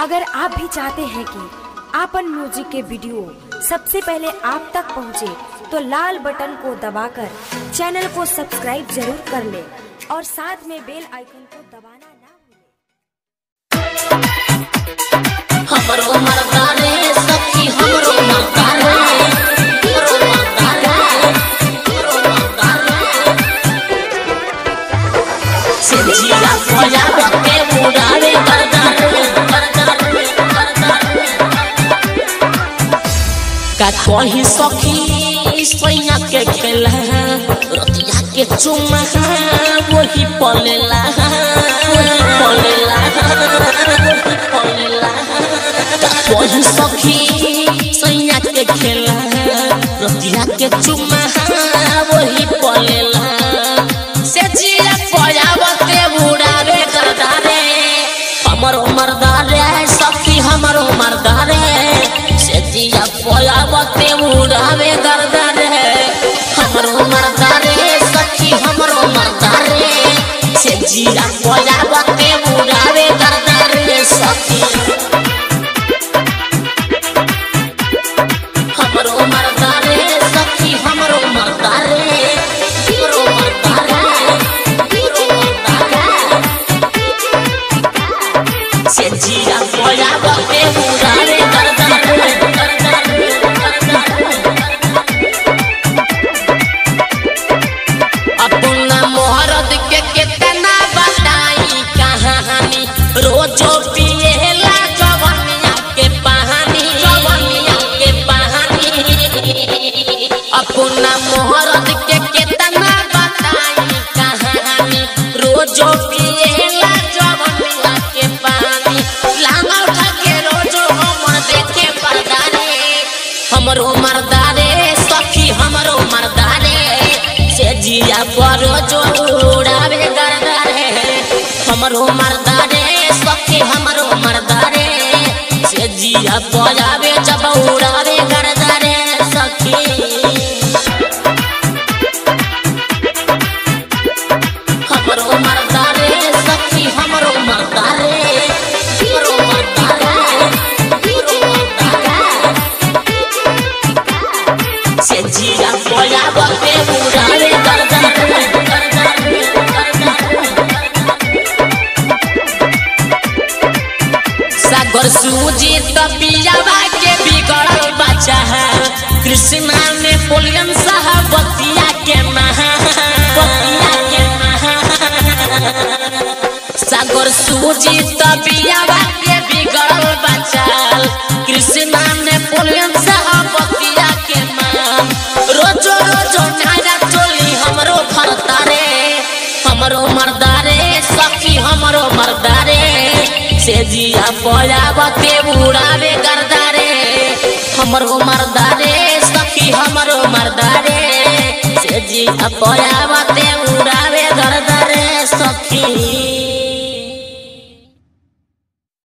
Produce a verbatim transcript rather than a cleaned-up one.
अगर आप भी चाहते हैं कि आपन म्यूजिक के वीडियो सबसे पहले आप तक पहुंचे, तो लाल बटन को दबाकर चैनल को सब्सक्राइब जरूर कर ले और साथ में बेल आइकन को दबाना ना भूलें। हमरो मर्दाने सखी हमरो मर्दाने हमरो मर्दाने हमरो मर्दाने सिंजिया खोया बके उड़ावे मर्दाने मर्दाने मर्दाने का कोई सखी सोया के खेला रतिया के चुमा वही पलेला पलेला वही पलेला वही सखी सैया के खेला रतिया के चुमा वही पलेला से जिया पयावते बुड़ावे करदारे हमरो मर्दारे सखी हमरो मर्दारे से जिया पयावते बुड़ावे करदारे हमरो मर्दारे सखी हमरो मर्दारे से जिया पयावते बुड़ावे करदारे सखी हमरो मर्दारे सखी हमरो मर्दारे हमरो मर्दारे हमरो मर्दारे से जिया पयावते बुड़ावे करदारे करदारे अपना मोहरद के कितना बताई कहानी रोजो पिएला जवनिया के पानी जवनिया के पानी अपना मोहरद के कितना बताई कहानी रोजो पिएला जवनिया के पानी लांगा उठा के रोजो हमर देखे परदारे हमरो मर्दारे सखी हमरो मर्दारे से जिया पर जो उड़ावे गरदारे हमरो मर्दारे सखी हमरो मर्दारे से जिया बजावे जब उड़ावे गरदारे सखी हमरो मर्दारे सखी हमरो मर्दारे हमरो मर्दारे हमरो मर्दारे से जिया बजावे उड़ावे गरदारे सागर सूजी तपियावा के बिगड़ल बच्चा है कृष्णा ने पोलियन साहबतिया के महा बतिया के महा सागर सूजी तपियावा के बिगड़ल बच्चा कृष्णा ने पोलियन साहबतिया के महा रोजो रोजो नारा चोली हमरो फरतारे हमरो मर्दारे सखी हमरो मर्दारे से जिया पयावते बुड़ावे गरदारे हमरो मर्दारे सखी हमरो मर्दारे से जिया पयावते